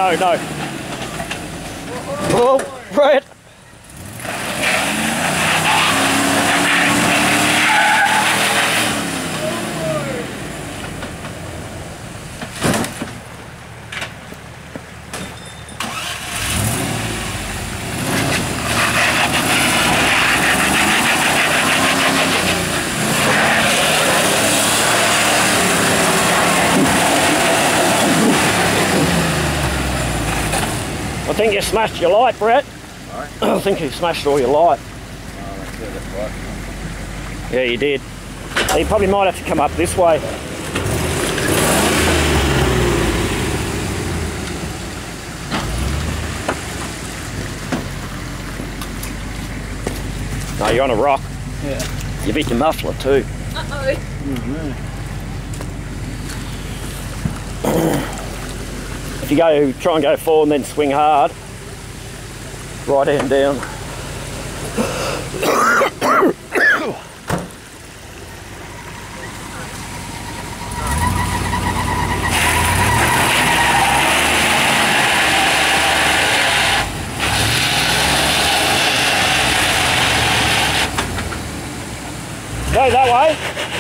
no. Oh, Brett. I think you smashed your light, Brett. Right. I think you smashed all your light. Oh, that's right. Yeah, you did. So you probably might have to come up this way. No, you're on a rock. Yeah. You beat your muffler too. Uh-oh. If you try and go forward and then swing hard, right hand down. Go that way.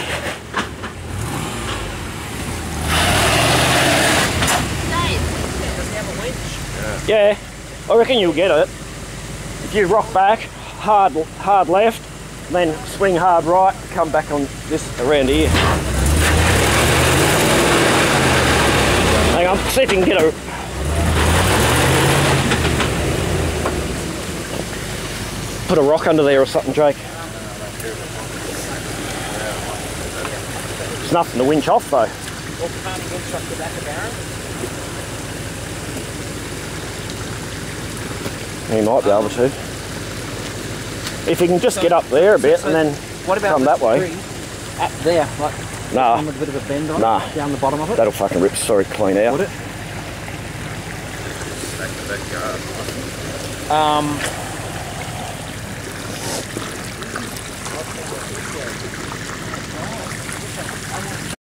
Yeah, I reckon you'll get it. If you rock back, hard left, then swing hard right, come back on this around here. Hang on, see if you can get a... Put a rock under there or something, Jake. There's nothing to winch off though. You might be able to. If you can just get up there a bit and then come that way. Up there, like Nah. with a bit of a bend on Nah. it, down the bottom of it. That'll fucking rip sorry clean out. Would it? Back to that guard.